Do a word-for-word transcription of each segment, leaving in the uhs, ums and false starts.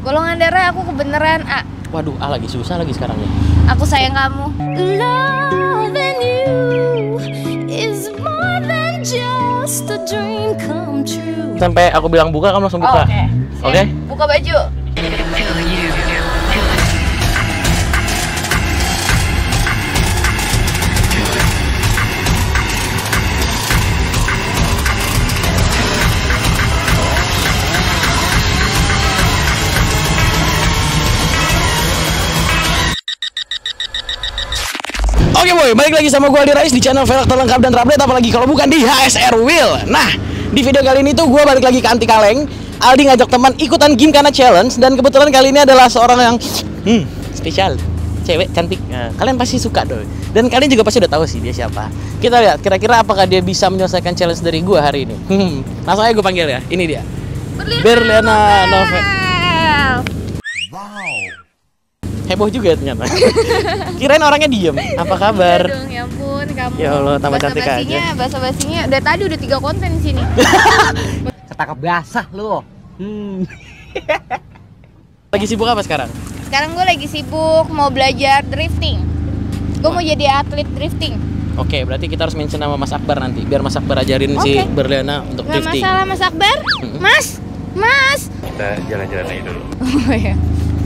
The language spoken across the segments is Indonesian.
Golongan darah aku kebenaran A. Waduh, A lagi susah lagi sekarang nih. Aku sayang kamu. Loving you is more than just a dream come true. Sampai aku bilang buka, kamu langsung Oh, buka. Oke. Okay. Oke? Okay? Buka baju. Oke boy, balik lagi sama gue Aldi Rais di channel velg terlengkap dan terupdate, apalagi kalau bukan di H S R Wheel. Nah, di video kali ini tuh gue balik lagi ke Anti Kaleng. Aldi ngajak teman ikutan Gymkhana Challenge, dan kebetulan kali ini adalah seorang yang hmm, spesial, cewek cantik. Nah, kalian pasti suka dong. Dan kalian juga pasti udah tahu sih dia siapa. Kita lihat kira-kira apakah dia bisa menyelesaikan challenge dari gue hari ini. Hmm, langsung aja gue panggil ya. Ini dia. Berliana Novel. Heboh juga ya ternyata. Kirain orangnya diem. Apa kabar? Udah dong, ya ampun kamu. Ya Allah, tambah cantik aja. Bahasa basinya udah tadi udah tiga konten di sini. Ketangkep basah lu. Hmm. Lagi sibuk apa sekarang? Sekarang gue lagi sibuk mau belajar drifting. Gue mau jadi atlet drifting. Oke, berarti kita harus mention nama Mas Akbar nanti, biar Mas Akbar ajarin Oke. si Berliana untuk Gak drifting. masalah Mas Akbar. Mm-mm. Mas, Mas. Kita jalan-jalan aja dulu. Oh ya.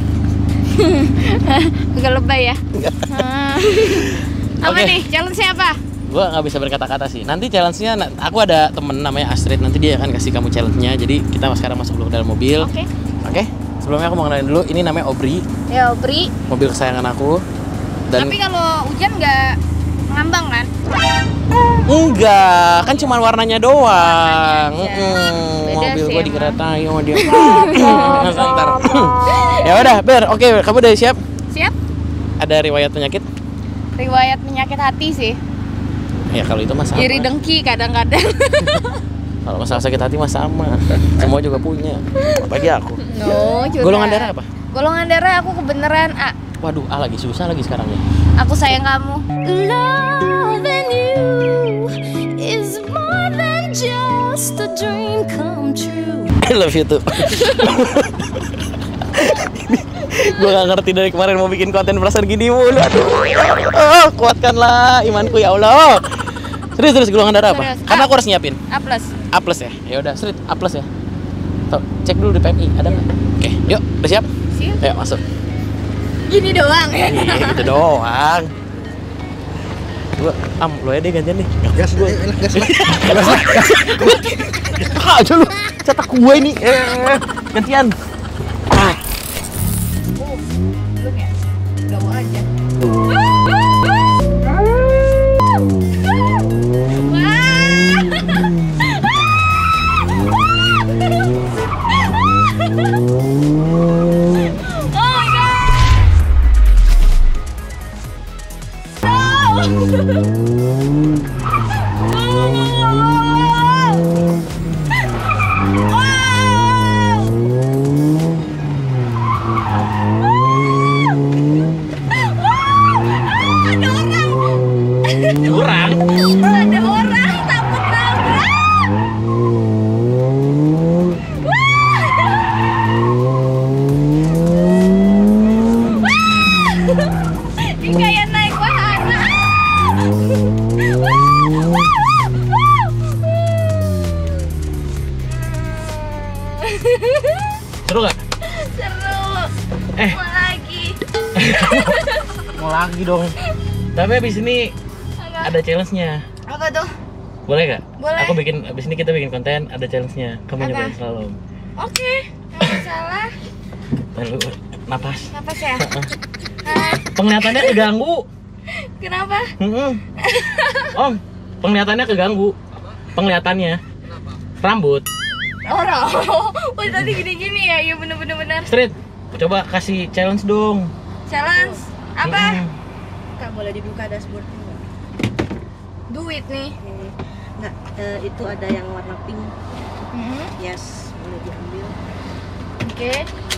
Agak lebay ya. Hmm. Apa Oke. nih? Challenge-nya apa? Gua nggak bisa berkata-kata sih. Nanti challenge-nya, na- aku ada temen namanya Astrid. Nanti dia akan kasih kamu challenge-nya. Jadi kita sekarang masuk dulu ke dalam mobil. Oke. Oke. Sebelumnya aku mau kenalin dulu. Ini namanya Aubrey, Ya, Bri. mobil kesayangan aku. Dan Tapi kalau hujan nggak ngambang kan? enggak, kan cuma warnanya doang. Warnanya aja. Mm-mm. Beda Mobil sih gua emang. dikeretai sama dia. Ntar. Ya udah, Ber. Oke, kamu udah siap? Siap? Ada riwayat penyakit? Riwayat penyakit hati sih. Ya kalau itu mah sama. Iri dengki kadang-kadang. Kalau masalah sakit hati mah sama. Semua juga punya. Apalagi aku. No, curhat. Golongan darah apa? Golongan darah aku kebenaran A. Waduh, A lagi susah lagi sekarang nih. Aku sayang kamu. Loving you is more than just a dream come true. I love you too. Gue gak ngerti dari kemarin mau bikin konten perasaan gini mulu. Aduh, oh, kuatkanlah imanku ya Allah. Serius serius golongan darah apa? Serius. Karena A. aku harus nyiapin. A plus. A plus ya. Ya udah, serius A plus ya. Tuh, cek dulu di P M I ada nggak? Oke, yuk, udah siap? Siap. Ayo masuk. Gini doang. Iya, gitu doang. Gua am, lo ya deh gantian nih. Gas gue, gas gue. Ah, aja lu. Cetak gue ini. Eh, gantian. Ah. Oh, belum ya? Udah mau aja. Curang. Ada orang takut tabrak. Ini kayak naik wahana. Seru gak? Seru. Eh. Mau lagi. Mau lagi dong. Tapi abis ini ada challenge-nya. Apa tuh? Boleh gak? Boleh. Aku bikin, abis ini kita bikin konten, ada challenge-nya. Kamu Apa? nyobain slalom. Oke, nggak masalah. Lalu napas. Napas ya. Ah, Penglihatannya keganggu. kenapa? Mm-mm. Om, penglihatannya keganggu. Penglihatannya. Rambut. Orang. Oh, tadi gini-gini ya. Iya bener-bener bener. Street. Coba kasih challenge dong. Challenge. Apa? Mm-mm. Kak, boleh dibuka dashboardnya nggak? Duit nih. Oke. Nggak, eh, itu ada yang warna pink. Mhm. Yes, boleh diambil. Oke.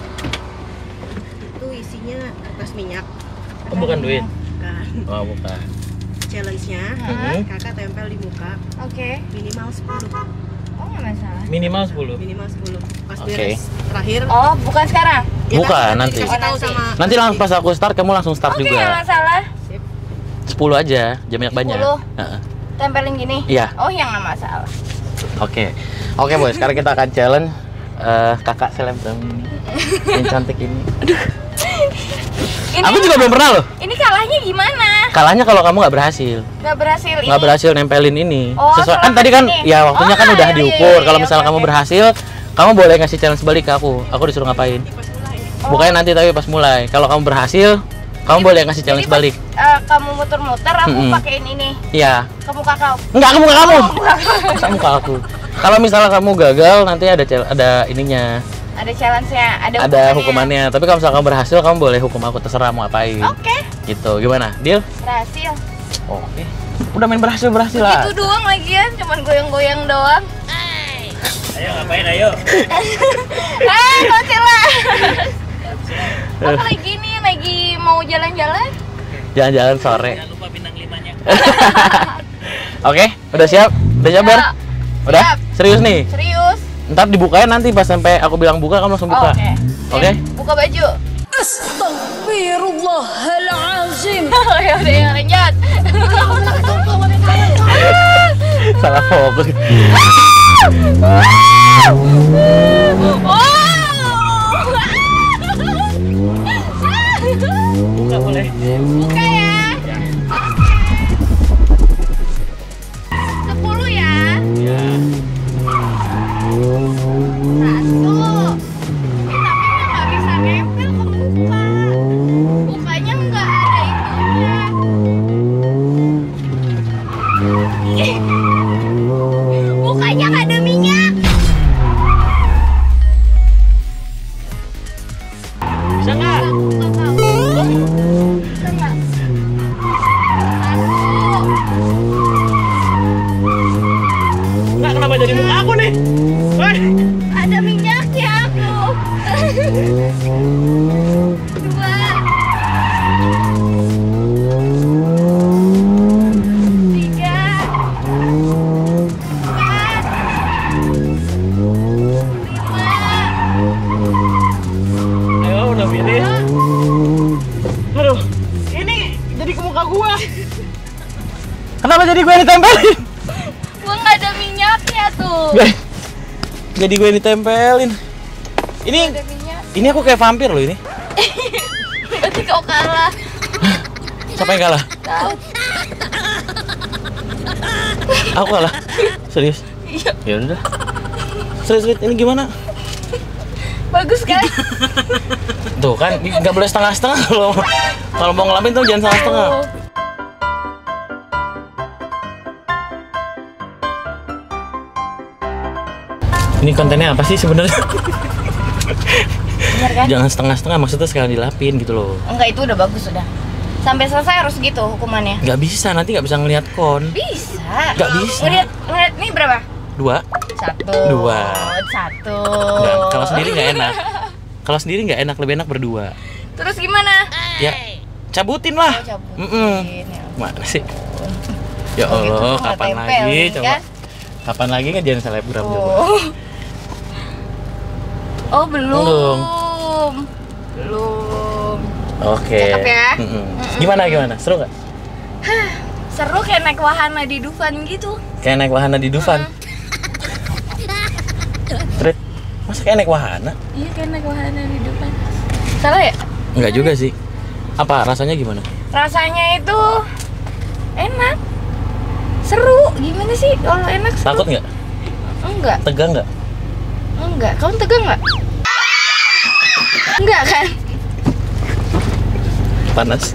Itu isinya kertas minyak. Oh, bukan duit. Kan, Oh, bukan. challenge-nya Mhm. kakak tempel di muka Oke. minimal sepuluh. Oh, nggak masalah. Minimal sepuluh. Minimal sepuluh. Pas Oke. beres terakhir Oh, bukan sekarang. Ya Bukan, kan, nanti. dikasih tahu sama Nanti langsung pas aku start kamu langsung start Oke, nggak juga. masalah. sepuluh aja, jam banyak-banyak. sepuluh. Heeh. Tempelin gini. Iya. Oh, yang nggak masalah. Oke. Oke, Boy. Sekarang kita akan challenge eh, kakak selebgram ini. Yang cantik ini. Aduh. Ini, Aku juga belum pernah loh. Ini kalahnya gimana? Kalahnya kalau kamu nggak berhasil. Nggak berhasil ini. Nggak berhasil nempelin ini. Oh, Sesuai kan selama tadi kan ini. ya waktunya Oh, kan udah iya, diukur. iya, Kalau iya, misalnya oke, kamu oke. berhasil, kamu boleh ngasih challenge balik ke aku. Aku disuruh ngapain? Oh. Bukannya nanti tapi pas mulai. Kalau kamu berhasil, kamu boleh ngasih challenge Jadi pas, balik. eh, kamu muter-muter, aku Mm-mm. pakein ini. Iya. Ke muka kau. Enggak, kamu kamu. Oh, muka kau. Masa muka aku. Kalau misalnya kamu gagal, nanti ada chal- ada ininya, Ada challenge-nya, ada, ada hukumannya. Tapi kalau misalnya kamu berhasil, kamu boleh hukum aku terserah mau ngapain. Oke, Gitu. Gimana? Deal? berhasil. Oke. Udah main berhasil berhasil lah. Itu doang lagian, cuman goyang-goyang doang. Ayo ngapain ayo? Eh, kocil lah. Aku lagi nih, lagi mau jalan-jalan. Jalan-jalan sore. Jangan lupa bintang limanya. Oke, udah siap? Udah siap, Ber? Ya, Udah? siap. Serius nih? Serius? Ntar dibukain nanti pas sampai aku bilang buka, kamu langsung Oh, buka. Oke. Oke? Nih, buka baju. Astaghfirullahalazim. Ya udah, ya lanjut. Salah fokus. Buka boleh. Buka ya. Sepuluh ya. Ya. Satu. Eh, tapi nggak bisa nempel ke muka. Mukanya nggak ada itunya. Ih, mukanya nggak ada minyak. Bisa nggak? Buka kau. Bisa nggak? Satu. Nggak, kenapa jadi muka aku nih? Woi. Ada minyaknya aku. Dua. Tiga. Empat. Lima. Ayo, udah pilih. Aduh, ini jadi ke muka gua. Kenapa jadi gue yang ditempelin? Gua nggak ada minyaknya tuh. Guys, jadi gue yang ditempelin. Ini, Ada minyak. ini aku kayak vampir loh ini. Berarti kau kalah. Siapa yang kalah? Tahu? Aku kalah. Serius? Iya. Ya udah. Serius, serius. Ini gimana? Bagus kan? Tuh kan, nggak boleh setengah-setengah kalau kalau mau ngelamin tuh jangan setengah-setengah. Oh. Ini kontennya apa sih sebenarnya? Bener kan? Jangan setengah-setengah, maksudnya sekalian dilapin gitu loh. Enggak, itu udah bagus sudah. Sampai selesai harus gitu hukumannya. Nggak bisa, nanti nggak bisa ngelihat kon. Bisa. Nggak bisa. Ngeliat, ngeliat nih berapa? Dua. Satu. Dua. Satu. Nggak, kalau sendiri nggak enak. Kalau sendiri nggak enak, lebih enak berdua. Terus gimana? Ya, cabutin lah. Oh, cabutin. Mm-mm. Ya. Mana sih? Ya Oh, gitu Allah, tuh nggak kapan tempel, lagi? kan? Coba. Kapan lagi ngejalan selebgram coba? Oh. Oh, belum. Belum. Belum. Oke. Cakep ya? Mm-mm. Gimana gimana? Seru nggak? Seru kayak naik wahana di Dufan gitu. Kayak naik wahana di Dufan. Terus, masa kayak naik wahana? Iya, kayak naik wahana di Dufan. Salah ya? Enggak juga sih. Apa rasanya gimana? Rasanya itu enak. Seru. Gimana sih kalau enak seru? Takut nggak? Enggak. Tegang nggak? Enggak. Kamu tegang nggak? Enggak kan? Panas.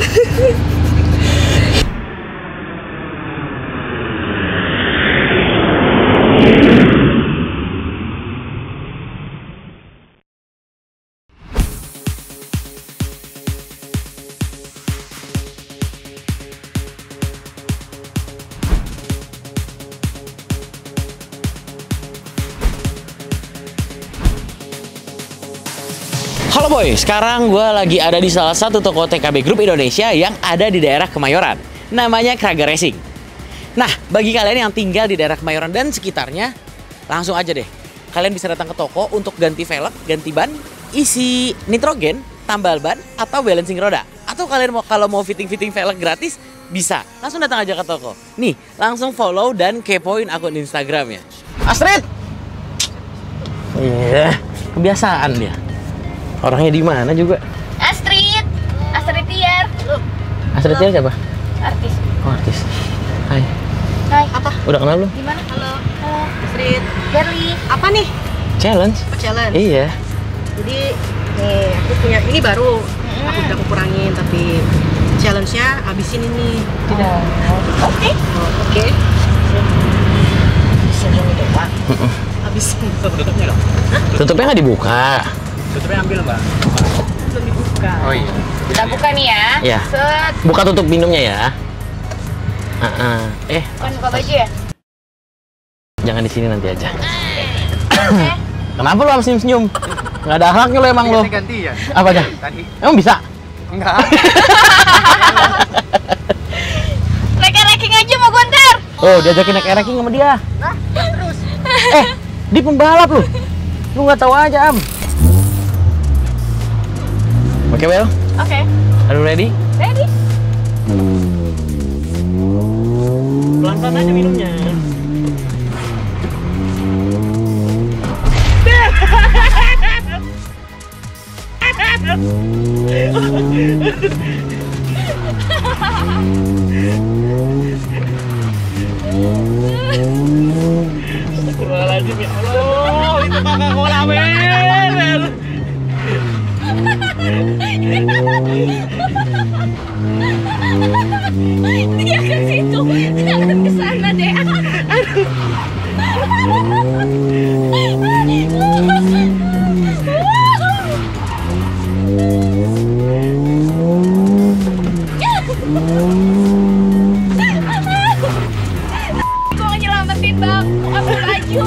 Halo boy, sekarang gue lagi ada di salah satu toko T K B Group Indonesia yang ada di daerah Kemayoran. Namanya Kraga Racing. Nah, bagi kalian yang tinggal di daerah Kemayoran dan sekitarnya, langsung aja deh. Kalian bisa datang ke toko untuk ganti velg, ganti ban, isi nitrogen, tambal ban, atau balancing roda. Atau kalian mau kalau mau fitting-fitting velg gratis, bisa. Langsung datang aja ke toko. Nih, langsung follow dan kepoin akun Instagramnya. Astrid! Iya, kebiasaan dia. Orangnya di mana juga? Astrid, Astrid Tiar. Astrid Tiar siapa? Artis. Oh, artis. Hai. Hai. Apa? Udah kenal belum? Gimana? Halo. Halo. Astrid, Berli. apa nih? Challenge. Oh, challenge. Iya. Jadi nih aku punya ini baru. Aku udah aku kurangin tapi challenge-nya habisin ini. Tidak. Oke. Oh, Oke. Habisin ini dong, Pak. Habisin. Tutupnya dong. Tutupnya nggak dibuka. Tutupnya ambil mbak. Belum dibuka. Oh iya. Kita buka nih ya. Iya. Set. Buka tutup minumnya ya. Ah, ah. Eh, Kan buka baju ya? jangan di sini nanti aja. Oke. Kenapa lu senyum-senyum? Nggak ada akhlaknya lu emang lu. Ganti ya. Apanya? Tadi. Emang bisa? Enggak. Ranking aja mau gue ntar. Oh, diajakin naik ranking sama dia. Nah, terus. Eh, di pembalap lu. Lu nggak tahu aja, Am. Oke, Bel. Oke. Are you ready? Ready? Pelan-pelan aja minumnya. Astagfirullahaladzim, ya Allah, itu kakak kola men. Dia ke situ, jangan ke sana deh. Aduh. Gua nyelamatin bang, aku laju.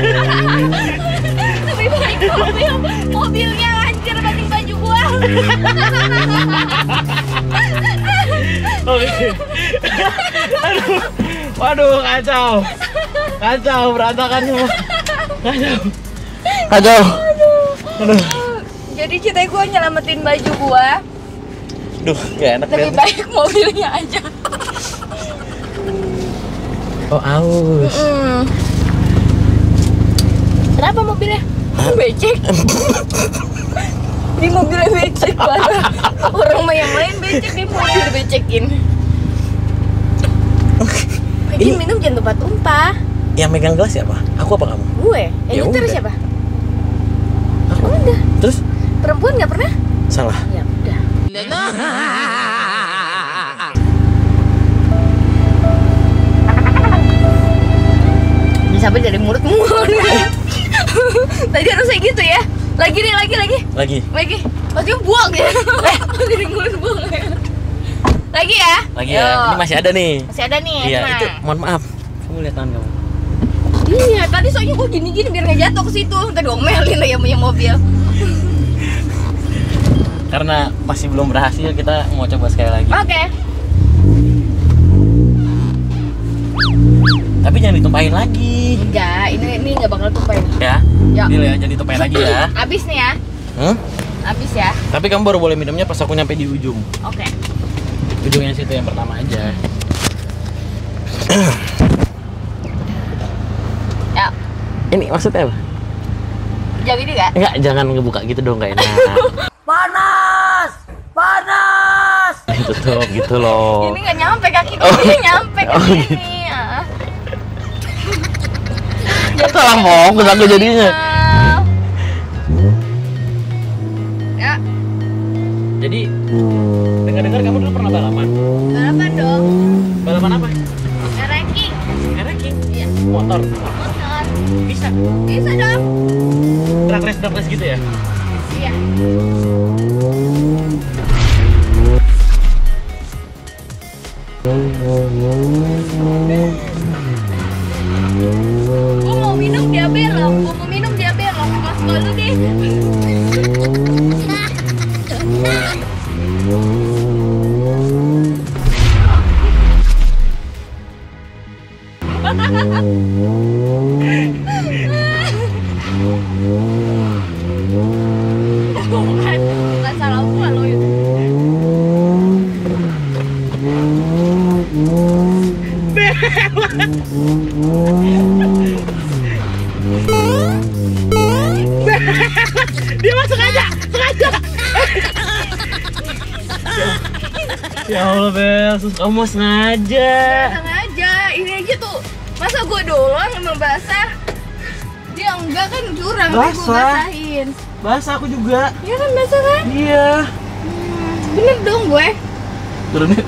Lebih baik mobil, mobilnya hancur dibanding baju gua. Oke. Aduh. Waduh, kacau. Kacau, berantakan semua. Kacau. Kacau. Aduh. Jadi ceritanya gua nyelamatin baju gua. Duh, gak enak Lebih ya. baik mobilnya aja. Oh, aus. Mm. Kenapa mobilnya? Becek. Di mobilnya becek banget. Orang mah yang lain becek, di mobil becekin. Lagi Ini- minum jangan tumpah-tumpah. Yang megang gelas siapa? Aku apa kamu? Gue, Ya yang nyetir udah. siapa? Aku. Oh, udah. Terus Perempuan nggak pernah? salah. Ya udah. Ini sampai dari mulutmu. Tadi harusnya gitu ya. Lagi nih, lagi, lagi. Lagi. Lagi. Pasti buang ya. Dari mulut buang ya. Lagi ya. Lagi Yo. ya. Ini masih ada nih. Masih ada nih. Iya, nah. itu mohon maaf. Kamu lihat tangan kamu. Iya, tadi soalnya gua gini-gini biar nggak jatuh ke situ. Ntar diomelin lah yang punya mobil. Karena masih belum berhasil, kita mau coba sekali lagi. Oke. Tapi jangan ditumpahin lagi. Enggak, ini ini nggak bakal tumpahin. Ya. Ya. Deal ya, jangan ditumpahin lagi ya. Abis nih ya. Hmm? Abis ya. Tapi kamu baru boleh minumnya pas aku nyampe di ujung. Oke. Ujungnya situ yang pertama aja. Ya. Ini maksudnya apa? Jawab ini nggak? Enggak, jangan ngebuka gitu dong, gak enak. Panas! Panas! Tutup gitu loh. Ini nggak nyampe kaki Oh. ini nyampe ke Oh, sini. gitu. Ah. Salah fokus aku jadinya. Ah. Ya, Jadi dengar-dengar kamu dulu pernah balapan. balapan dong. Balapan apa? Ranking. Ranking. Iya. Motor. Motor. Bisa. Bisa dong. Drag race, drag race gitu ya. Iya. Gua mau minum dia belok. Gua mau minum dia belok. Mas lu deh. sengaja. Ya Allah Bel, sus kamu mau sengaja. Sengaja, ini aja tuh. Masa gue doang emang basah? Dia enggak kan curang, tapi gue Basah. basahin. Basah aku juga. Iya kan basah kan? Iya. Hmm, bener dong gue. Turunin.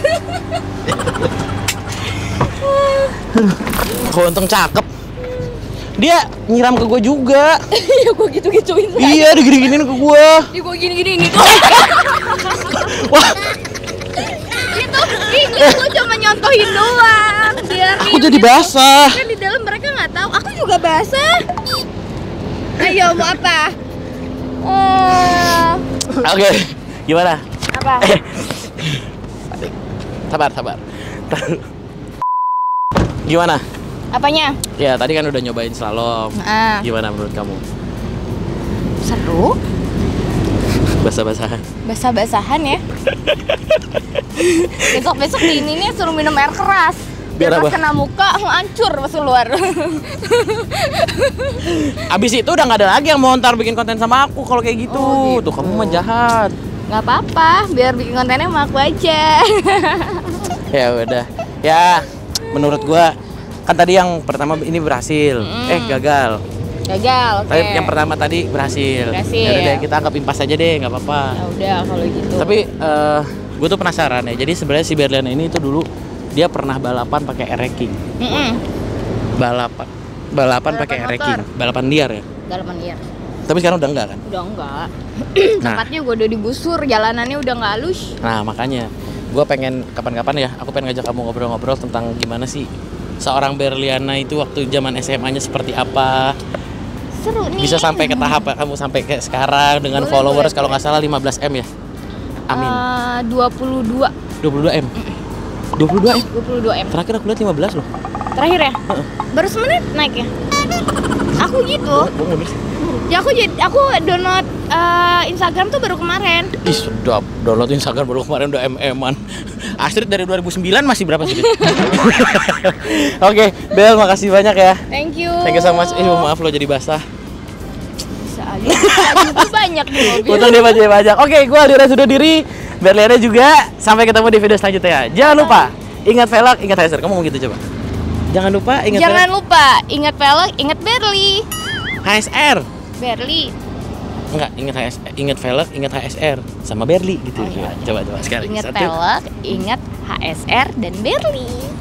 Kok untung cakep. Dia nyiram ke gue juga. Iya gue gitu-gituin. Iya, digini-giniin ke gue. Di gue gini-gini ini tuh. Wah, Itu ini gue cuma nyontohin doang. Biar aku jadi basah. kan di dalam mereka nggak tahu. Aku juga basah. Ayo mau apa? Oh, Oke, gimana? apa? Sabar, sabar. Gimana? Apanya? Ya, tadi kan udah nyobain slalom. Ah, Gimana menurut kamu? seru. Basah-basahan. Basah-basahan ya. Besok-besok di ini nih suruh minum air keras. Biar Pas apa? kena muka hancur pas keluar. Abis itu udah nggak ada lagi yang mau ntar bikin konten sama aku kalau kayak gitu. Oh, gitu. Tuh kamu mah jahat. Nggak apa-apa, biar bikin kontennya sama aku aja. Ya udah. Ya, menurut gua kan tadi yang pertama ini berhasil. Mm. Eh gagal. Gagal, oke. Tapi yang pertama tadi berhasil. Berhasil. Ya udah deh, kita anggap impas aja deh, nggak apa-apa. Ya udah kalau gitu. Tapi eh gue tuh penasaran ya. Jadi sebenarnya si Berliana ini tuh dulu dia pernah balapan pakai air king. Mm-mm. Balapan. Balapan pakai Balapan air king. motor. Balapan liar ya. Dalaman liar. Tapi sekarang udah enggak kan? Udah enggak. Nah. Tempatnya gue udah digusur, jalanannya udah nggak halus. Nah, makanya gue pengen kapan-kapan ya, aku pengen ngajak kamu ngobrol-ngobrol tentang gimana sih seorang Berliana itu waktu zaman S M A-nya seperti apa. Seru nih. Bisa sampai ke tahap kamu sampai ke sekarang dengan Boleh, followers boleh, kalau boleh. nggak salah lima belas M ya. Amin. Eh, dua puluh dua. dua puluh dua M. dua puluh dua M. dua puluh dua M. Terakhir aku lihat lima belas loh. Terakhir ya? Baru semenit naik ya? Aku gitu. Gua mundur sih. Ya aku jadi aku download eh, Instagram tuh baru kemarin. Ih, sedap. Download Instagram baru kemarin udah M M-an. Astrid dari dua ribu sembilan masih berapa sih? Oke, Bel, makasih banyak ya. Thank you. Thank you so much. Eh, maaf lo jadi basah. Bisa aja. Bisa banyak di mobil. Untung dia bajai pajak. Oke, gue Aldi sudah diri. Berliana juga. Sampai ketemu di video selanjutnya. Jangan lupa ingat velg, ingat H S R. Kamu mau gitu coba? Jangan lupa ingat Jangan velg, lupa ingat velg, ingat Berli. H S R. Berli. Enggak, ingat H S R, ingat velg, ingat H S R sama Berli gitu. Oh, iya. Coba coba sekali. Ingat Satu. velg, ingat H S R dan Berli.